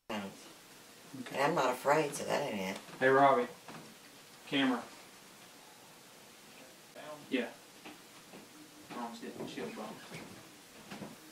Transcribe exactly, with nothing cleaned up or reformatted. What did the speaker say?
And Okay. I'm not afraid, so that ain't it. Hey, Robbie. Camera. Yeah. Mom's getting shield bump.